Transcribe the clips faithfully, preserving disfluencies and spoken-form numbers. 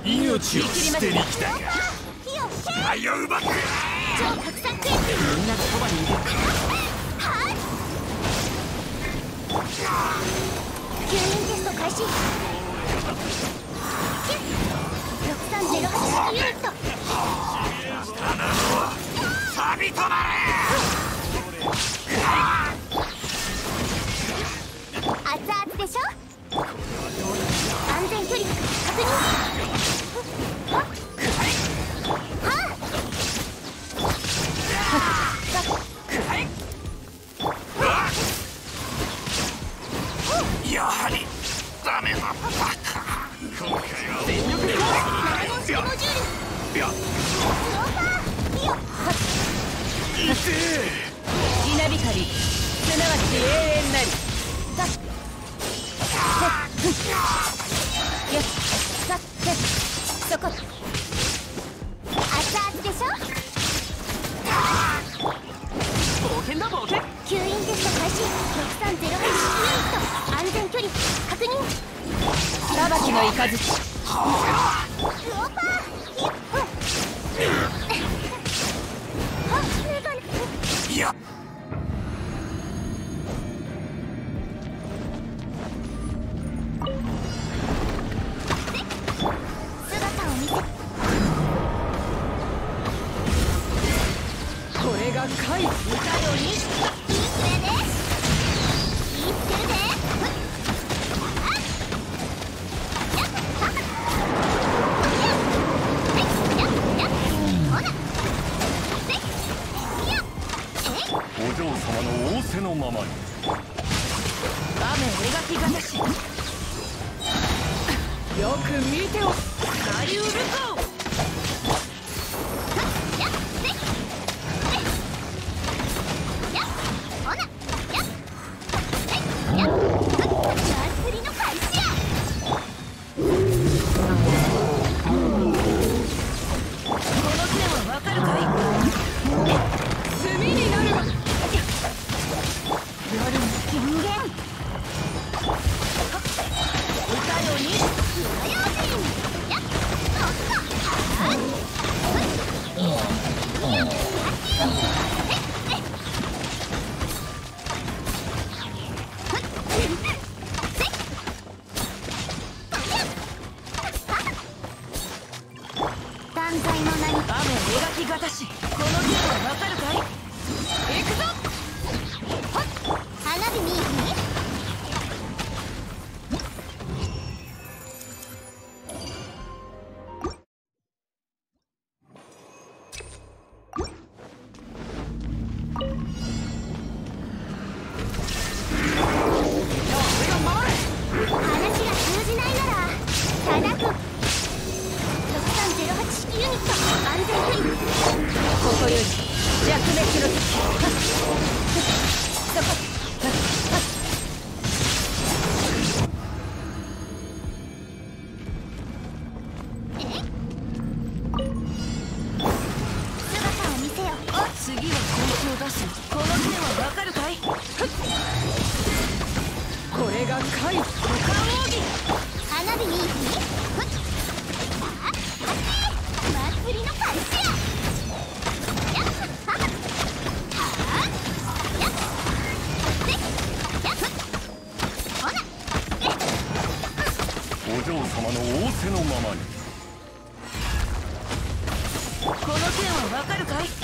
命を捨てに来たか。愛を奪って超拡散クエスト。 みんながそばにいる。 吸引テスト開始。ろくさんゼロはちユニット。 サビ止まれ。 熱々でしょ。安全距離確認。はっやはりダメだった。今回は全力でドラゴンスキモジュール。いや痛え。 稲光すなわち永遠なり。よっさってそこ。 熱々でしょ。 冒険だ冒険。 吸引テスト開始。ろくさんゼロはちユニット。安全距離確認。 裁きの雷。 ウオパー。 いや姿を見せ。 これが怪異。 歌よにいいスレでいいスケルで。 お嬢様の仰せのままに。 雨描きがたし。よく見ておなりうるぞ。 断罪の名に。 雨描きがたし。この剣はわかるかい。行くぞ。 花火見いひ。話が通じないなら叩く。ろくさんゼロはち式ユニット。安全距離。 ここより弱滅の時。そこ。 姿を見せよ。 次は根気を出す。この剣はわかるかい。これが怪異。五感奥義。 花火見いひ。祭りの開始や。 お嬢様の仰せのままに。 この剣はわかるかい。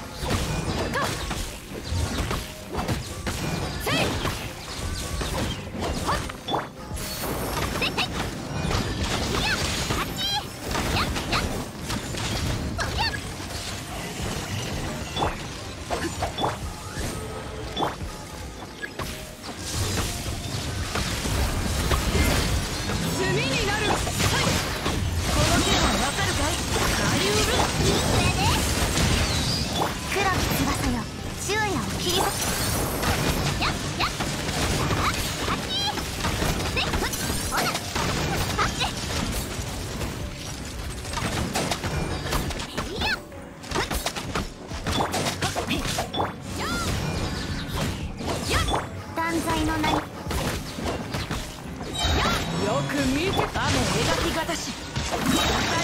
の名に。よく見て。雨描きがたし。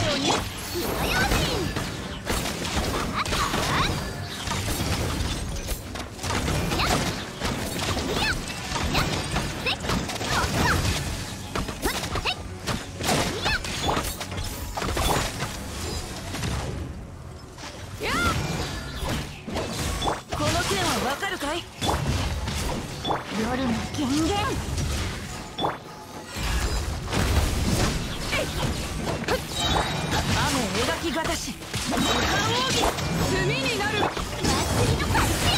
敵方し武漢奥義炭になる。 祭りのパッ